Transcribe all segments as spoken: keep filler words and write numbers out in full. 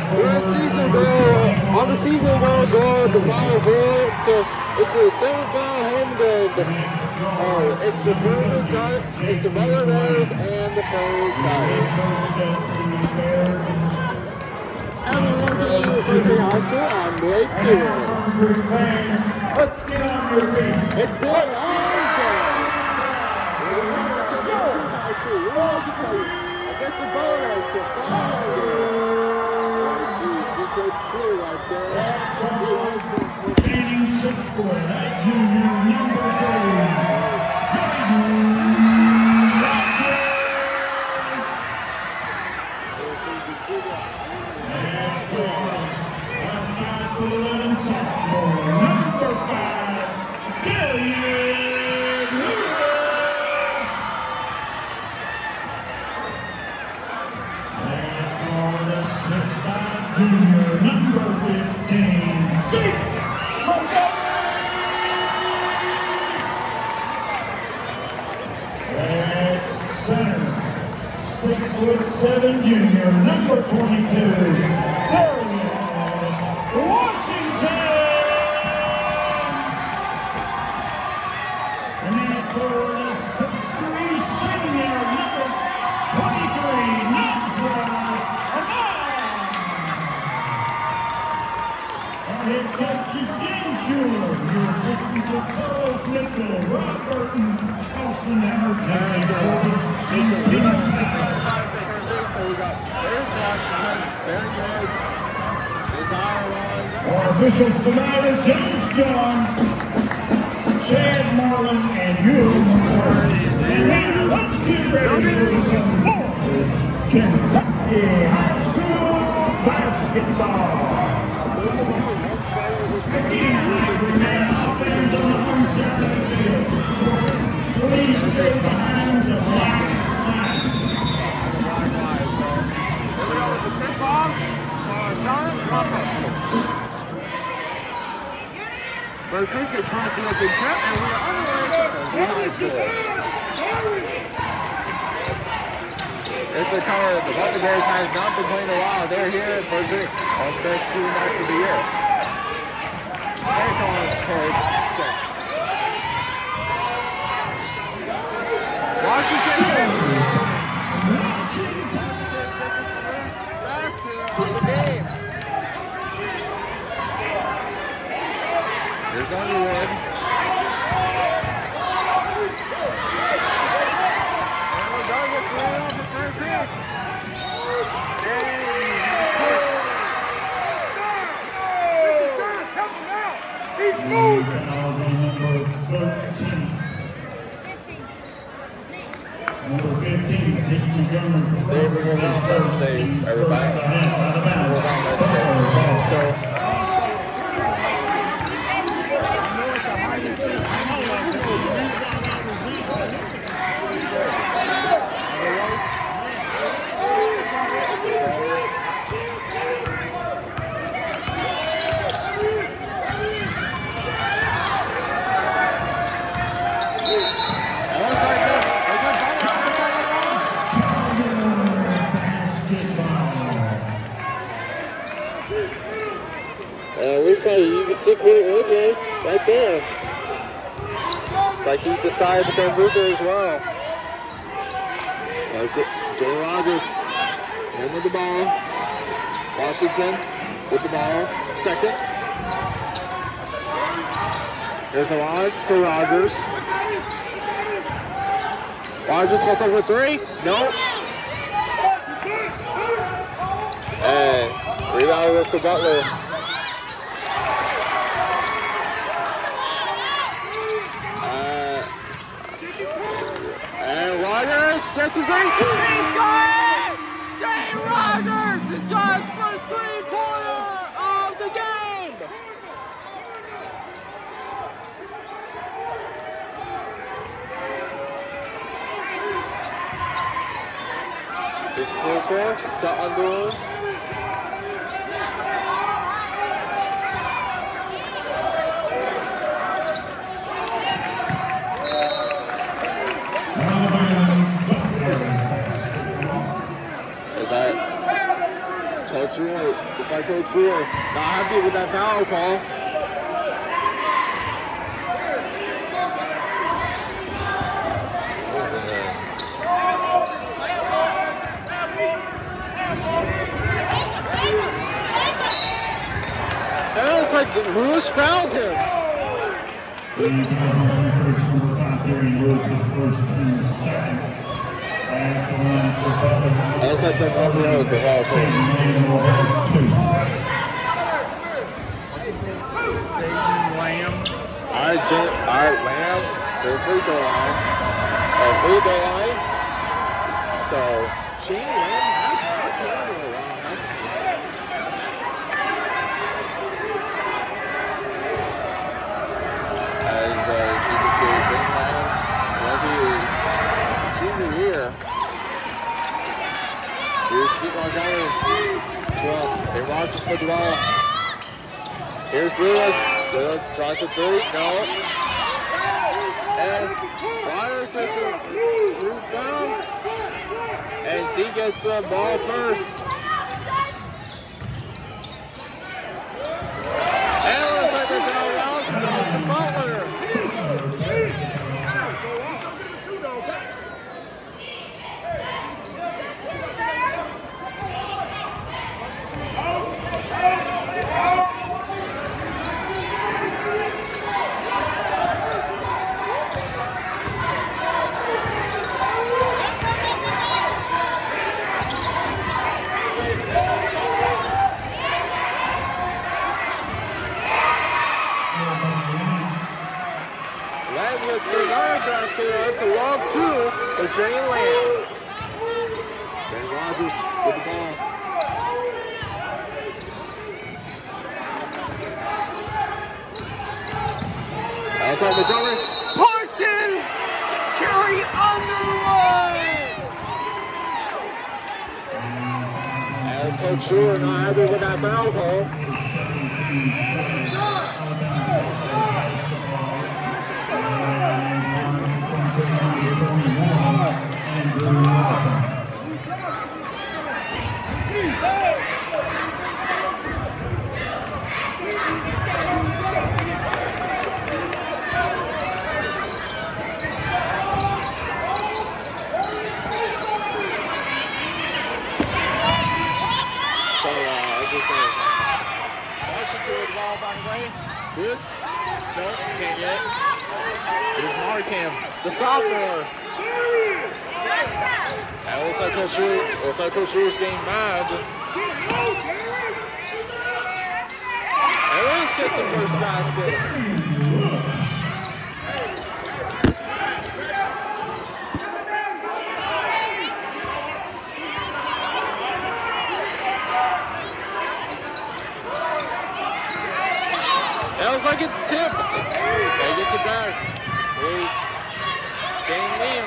We're a season goal. On the season goal, goal, the final goal. So it's a semifinal home game. Uh, it's the Fern Tigers, it's the Butler Bears, and the Fern Tigers. And we're going to do Fern High School. I'm Blake here. Let's get on your feet. It's been a long day. We're going to go high school. We're going to tell you. I guess the bonus, the final game. Let's see, secret true right there. Gaining six for that junior number three. Junior number fifteen, six. At center, six foot seven junior number twenty-two. There he is, Washington. And then for the six three senior number twenty-three, Nazra. Head coach is James Schuler. Your assistants are Carlos Mitchell, Rob Burton, Austin Hammer, Jerry Gordon, and Peter So we got there's Washington, there he is, there's Iowa. Our officials tonight are James Johns, Chad Marlin, and Hugh McCord. And now let's get ready for some more Kentucky High School basketball. Please stay behind the black line. Here we go with the tip off. Silent Compass. But cricket tries to look in tip, and we are on the way to the high school. It's the color the Butler Bears has not been playing a while. They're here for the best shooting nights of the year. They're calling code six. Washington. Washington gets his first basket of the game. Here's Underwood. And Underwood gets right off the third pick. He's moving. Number fifteen, taking the gun. Stay moving on, let's say, everybody. So, you can see pretty good, yeah, right there. It's like he decided to become Butler as well. Like Joe Rogers, in with the ball. Washington with the ball. Second. There's a line to Rogers. Rogers goes up for three. Nope. Hey, rebound goes to Butler. Gets a great, he's got it! Jay Rogers has got his first three-pointer of the game! It's closer to Underwood. Coach Roy, just like Coach Roy, not happy with that foul call. And it's like Lewis fouled him. That's like the number of the ball. All right, Jay, all right, Lamb to the free throw line. Oh, free throw line. So, Shane Lamb has not played in a while, hasn't he? As uh, you can see, Jane Lamb, well, he is junior year. Here's Steve Montgomery. Well, hey, Rogers put the ball. Here's Lewis. Lewis tries the three. No. And Ryder sets a rebound. And Z gets the ball first. And it looks like there's an out and goes to Butler. It's a long two for Jane Lamb. Ben Rogers with the ball. Outside Montgomery. Parsons! Carry Underwood! And Coach Shore not happy with that foul call. This? No, can't get it. Here's Markham, the sophomore. And it looks like Coach Shrew, looks like Coach Shrew's getting mad. And Lewis gets the first basket. That was like it's tipped. They gets it back. Is Dane Liam.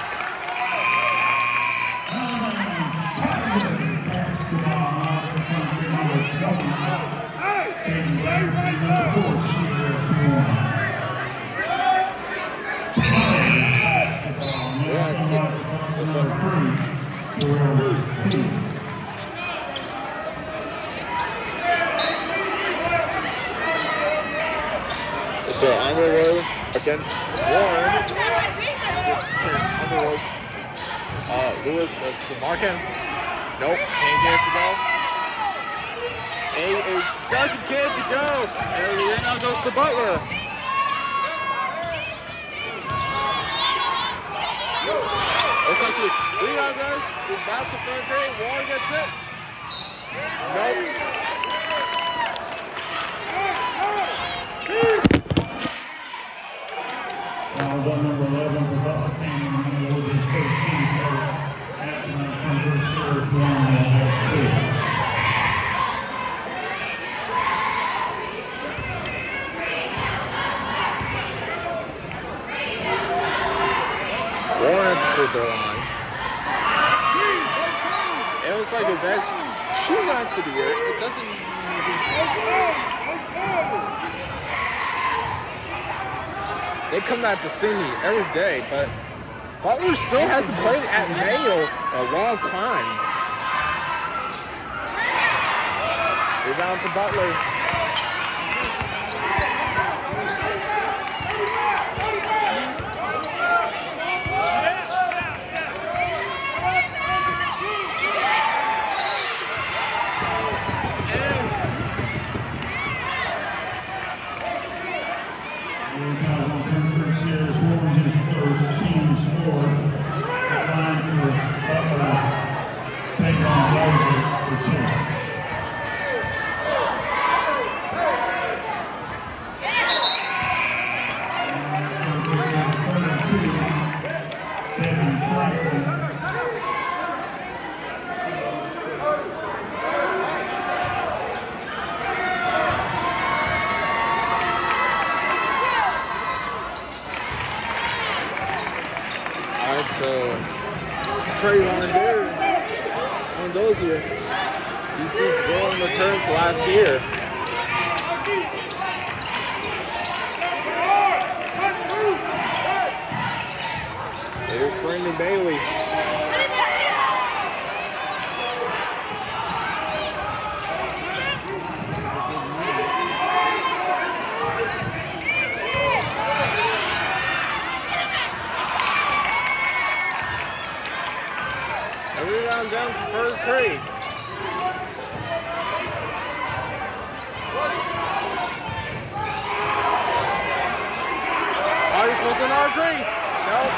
Stay right there. So Underwood against Warren. Underwood. Uh, Lewis was to Markham. Nope, can't get it to go. And it doesn't get it to go. And the rebound goes to Butler. Looks like the rebound goes. He's back to third grade. Warren gets it. Nope. Fouls on number eleven for Butler came in with his first team first. After that, Temper serves one and have two. Warren for the line. It was like a best shoot on to the air. It doesn't even. They come out to see me every day, but Butler still hasn't played at Mayo in a long time. Rebound to Butler. Sears won his first team score. That line for Butler. Take on Butler for two. thirty-two, Devin Franklin. So, Trayvon there, on those here, he keeps going return to last year. There's Brandon Bailey. Rebound down to first three. Oh, he's supposed to an R three. Nope.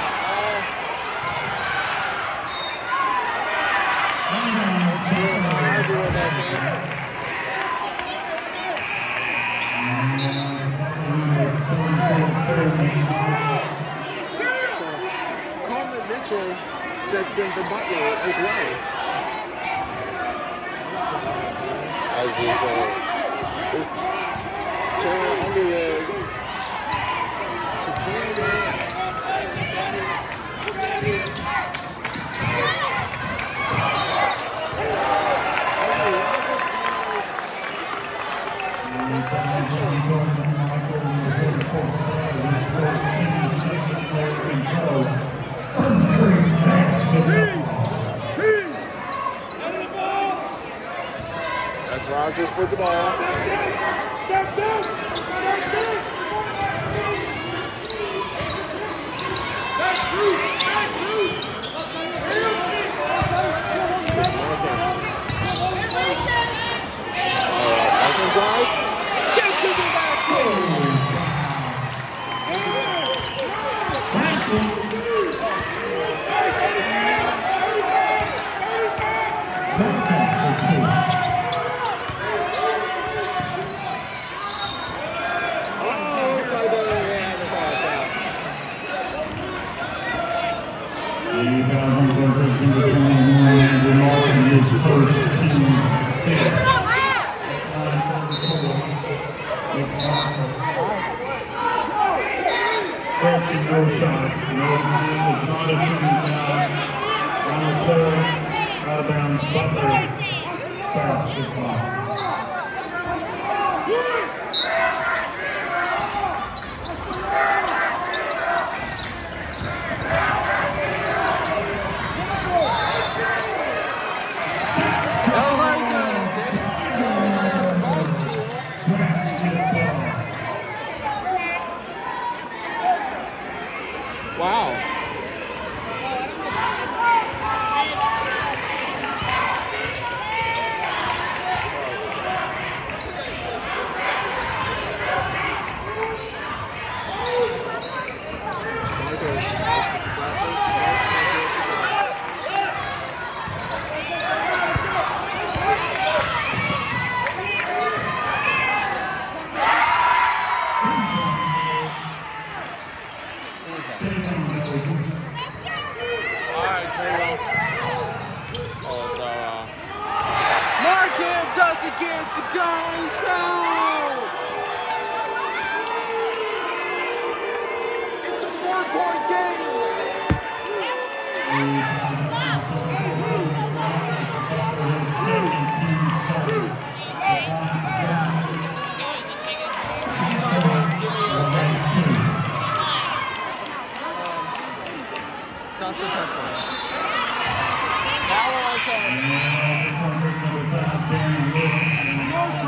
So, Coleman Mitchell checks in for Butler as well. As usual, there's Taylor Underwood to Chandler. That's Rogers with the ball. Step down! Step down! Back through! Back through! Alright, back and drive. Get to the basket! His first team's fifth. Fancy no shot. No, is not a shooting foul. On the floor, out of bounds, Butler. Basketball. Wow. Doesn't get to go, he's fouled! It's a four-point game! Doctor Pepper. Now we're okay.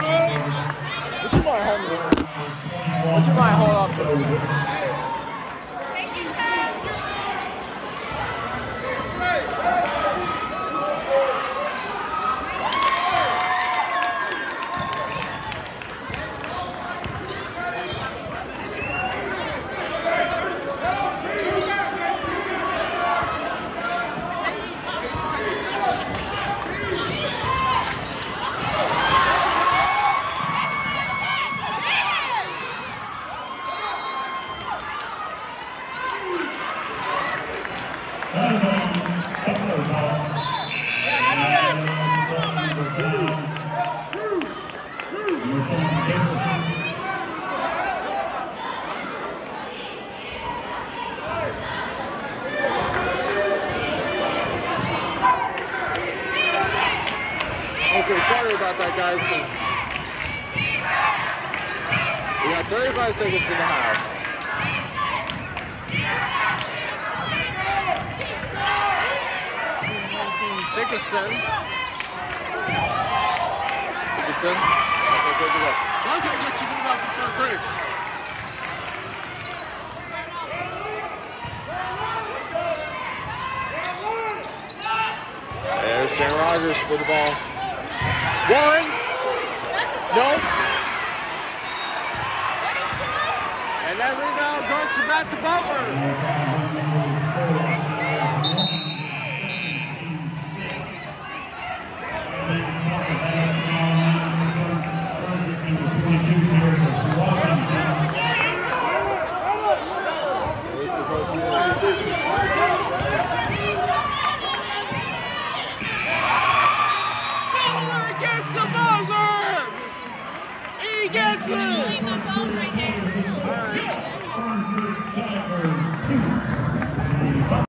Okay, sorry about that, guys. We got thirty-five seconds in the half. Dickinson. Dickinson. Okay, good to go. Valentine gets to move out from third grade. There's Jan Rogers with the ball. One. No. And that rebound goes back to Butler. He gets it! All right.